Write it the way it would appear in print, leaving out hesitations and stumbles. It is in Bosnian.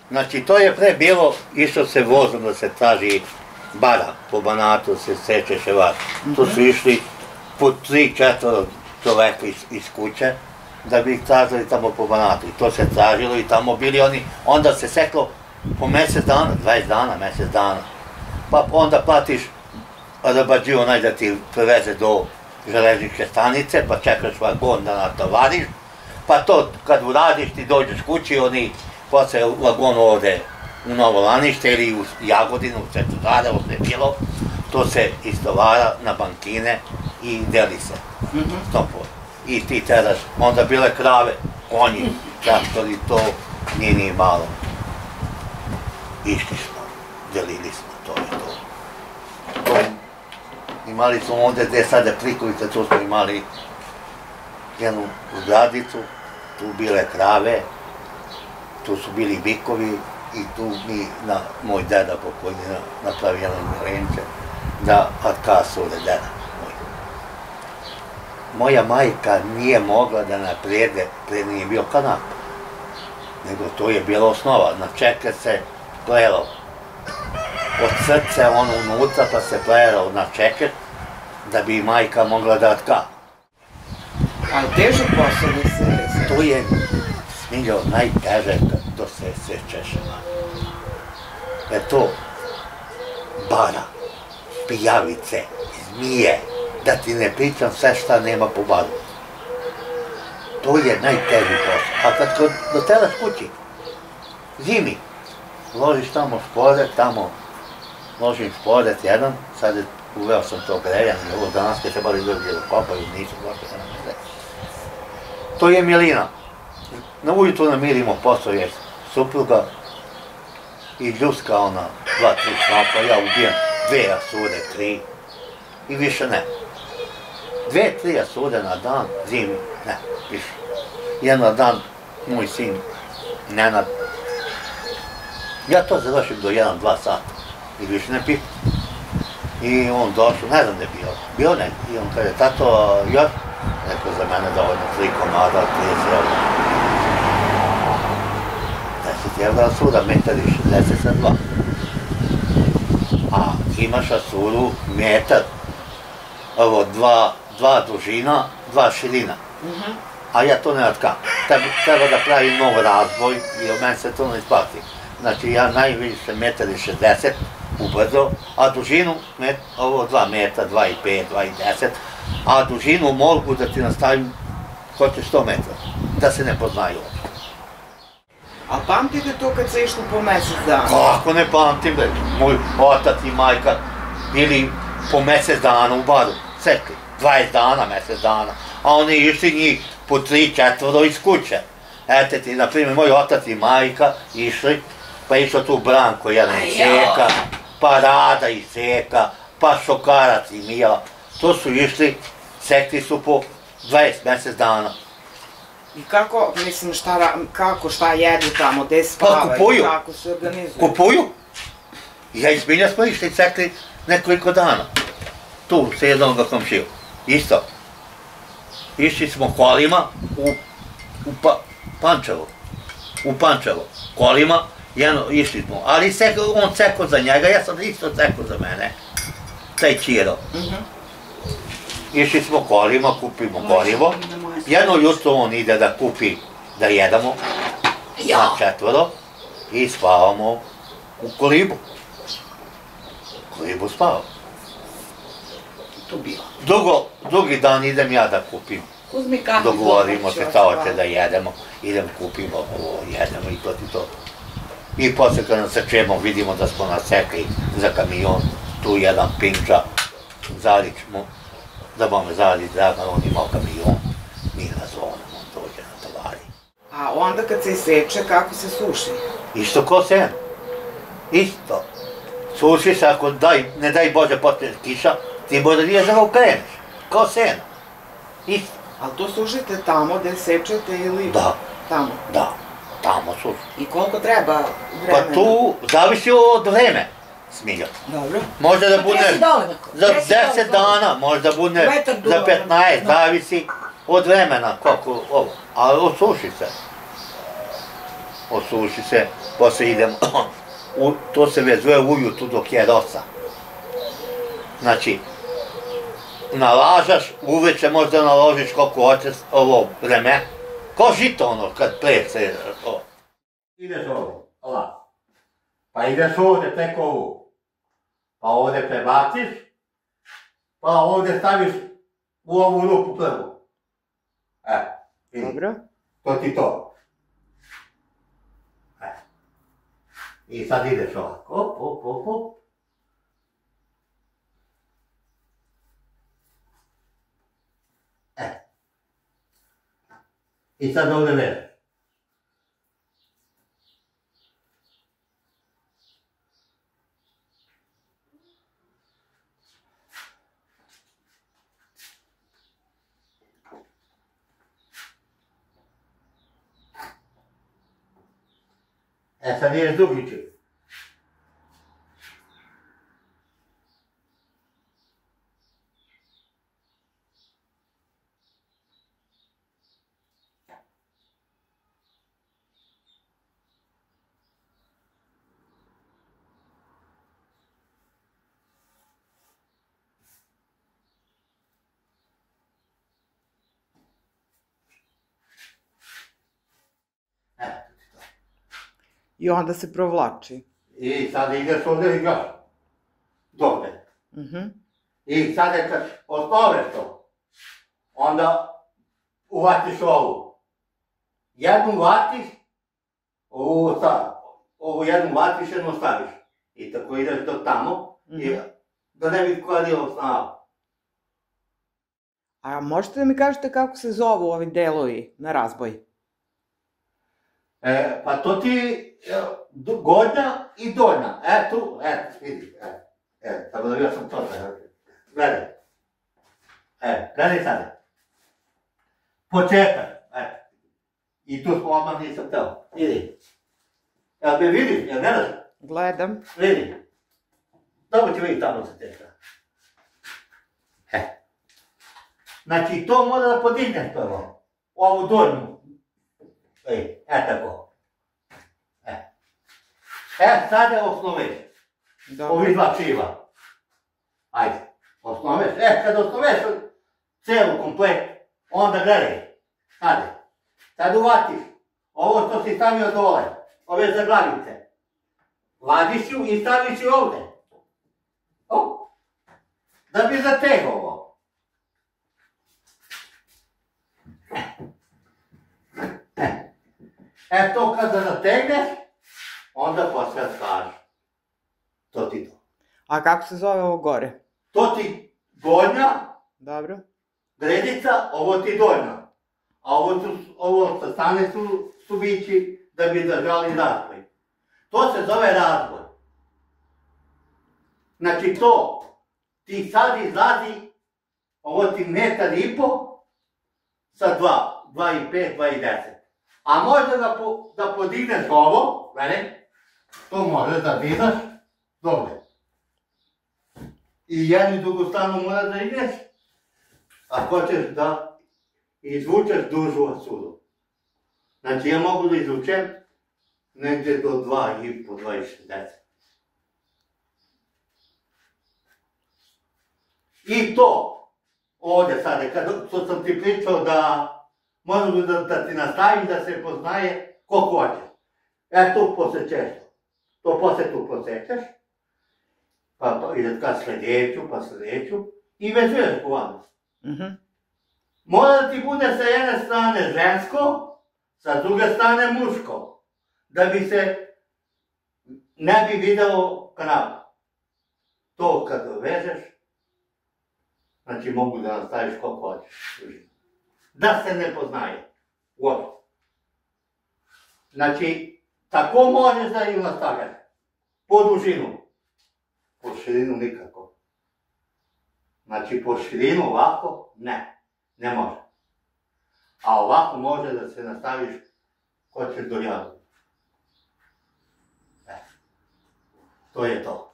Znači, to je pre bilo, išlo se vozom da se traži bara, po Banatu se seče ševar. Tu su išli po 3-4 čoveka iz kuće, da bi ih tražili tamo po Banatu. I to se tražilo i tamo bili oni, onda se seklo po mesec dana, 20 dana, mesec dana. Pa onda platiš rabađi onaj da ti preveze do železničke stanice, pa čekaš vagon da natovariš, pa to kad uradiš ti dođeš kući, oni posle vagon ode u Novo Lanište ili u Jagodinu, u Svetozare, ovdje je bilo, to se istovara na bankine i deli se. I ti teraš, onda bile krave, konji, traktori, to nije ni malo. Išli smo, delili smo, to je to. Imali smo ovde gde sada Prikovice, tu smo imali jednu zgradicu, tu bile krave, tu su bili bikovi i tu mi, moj deda pokojni napravi jedan milenče, da atkasule deda moj. Moja majka nije mogla da naprede, pre nije bio kanap, nego to je bila osnova, na čeke se plelo. Od srce ono unutra pa se plelo na čeket da bi majka mogla da tka. Ali težak posao da se... To je, Smiljo, najteže da se češe. Jer to bara, pijavice, zmije, da ti ne pričam sve šta nema po baru. To je najteži posao. A kad doteraš kući, zimi, ložiš tamo šporet, tamo ložim šporet jedan, sad uveo sam to grejanje, ovo danas kad se bali dođe do kopaju, nisu došli da nam je. To je milina. Na ujutru namirimo posao je supruga i ljuska ona 2-3 snopa, ja ubijem 2 asude, 3 i više ne. 2-3 asude na dan, zimi, ne, više. Jedan dan moj sin Nenad, ja to završim do 1-2 sata i više ne pijem. I on došao, ne znam gde je bio ne, i on kaže, tato, još? Rekao za mene dovoljno 3 komada, 30 evra. 10 evra suda, metar i 60 sa 2. A imaš asuru metar, ovo 2 dužina, 2 širina. A ja to ne otkam. Treba da pravim nov razboj i od mene se to ne isplati. Znači ja najviše metar i 60 ubrzo, a dužinu, ovo 2 metra, 2,5, 2,10, a dužinu mogu da ti nastavim hoće 100 metra, da se ne poznaju. A pamtite to kad se išlo po mesec dana? Kako ne pamtim, bre? Moj otac i majka bili po mesec dana u baru, sekli, 20 dana, mesec dana, a oni išli njih po 3-4 iz kuće. Eto ti, na primjer, moj otac i majka išli, pa išao tu Branko jedan iz Seka, pa Rada iz Seka, pa Šokarac i Mila. To su išli, sekli su po 20 mesec dana. I kako, mislim, šta jedu tamo, gde spavaju, kako se organizuju? Kupuju. Ja i Zbilja smo išli i sekli nekoliko dana. Tu, sa jednog komšiju. Isto. Išli smo kolima u Pančevo. U Pančevo. Kolima, išli smo. Ali on ceko za njega, ja sam isto ceko za mene. Taj Čiro. Išli smo kolima, kupimo gorivo. Jedno jutro on ide da kupi, da jedemo, na 4 i spavamo u kolibu. Kolibu spavamo. Drugi dan idem ja da kupim. Dogovorimo se šta hoće da jedemo, idem kupimo ovo, jedemo i to. I posle kad nas sečemo vidimo da smo nasekli za kamion, tu jedan Pinča, Zarić, da bome Zarić Dragan, on imao kamion, mi na zonu, on dođe na tovari. A onda kad se iseče, kako se suši? Isto ko sen, isto. Suši se ako ne daj Bože potrebna kiša, ti bolje nije za ga kreneš, kao sen, isto. Ali to sušite tamo gde sečete ili... Da. Tamo? Da, tamo suši. I koliko treba vremena? Pa tu zavisi od vreme, Smilja. Dobro. Može da bude za 10 dana, može da bude za 15, zavisi od vremena, koliko ovo, ali osuši se. osuši se, poslije idemo, to se vezuje ujutru dok je rosa. Znači, nalažaš, uveče možda naložiš koliko hoćeš ovo vreme, ko žito ono kad plese. Ideš ovdje, ovako, pa ideš ovdje preko ovu, pa ovdje prebaciš, pa ovdje staviš u ovu rupu prvu. Dobro. To ti to. I sad ideš ovako, op. I sad ovdje vežeš. Sad ideš drugi čip. I onda se provlači. I sad ideš ovdje i još. Dovde. I sad kad osnoveš to, onda uvatiš ovu. Jednu uvatiš, ovu jednu uvatiš, jednu staviš. I tako ideš do tamo, da ne bi kvario snagu. A možete da mi kažete kako se zovu ovi delovi na razboj? Pa to ti gornja i donja. Tu, vidi. Tako da ja sam to sada. Gledaj. Gledaj sada. Početak. I tu smo odmah nisam teo. Vidi. Jel me vidiš? Jel gledaš? Gledam. Vidi. Dobro ti vidi tamo se teka. Znači to mora da podigneš prvo. Ovu donju. Tako. Sada osnoveš. Ovi dva čiva. Ajde, osnoveš. Kad osnoveš celu komplet, onda gledaj. Sad uvatiš. Ovo što si stavio dole, ove zaglavice. Vadiš ju i staviš ju ovde. Da bi zategao ovo. To kada zategneš, onda posle slažeš. To ti to. A kako se zove ovo gore? To ti gornja. Dobro. Gredica, ovo ti donja. A ovo sa strane su bići da bi držali razvoj. To se zove razvoj. Znači to ti sad izlazi, ovo ti 1,5 m sa 2,5, 2,10. A možda da podigneš ovo, to možeš da vidaš dole. I jednu i drugu stranu moraš da ideš, a hoćeš da izvučeš dužu od sudu. Znači ja mogu da izvučem negdje do 2,5, 2,60. I to, ovdje sada, što sam ti pričao da moram da ti nastavim da se poznaje ko hoće. Tu posjećeš to. Poslije tu posjećeš, pa ideš kad sljedeću i vezuješ povanost. Mora da ti bude sa jedne strane žensko, sa druge strane muško, da bi se ne bi videlo kanal. To kad vežeš, znači mogu da nastaviš koliko hoćeš. Da se ne poznaje. Uopšte. Znači, tako možeš da ju nastavljaš. Po dužinu. Po širinu nikako. Znači, po širinu ovako, ne može. A ovako može da se nastaviš ko ćeš do jadu. To je to.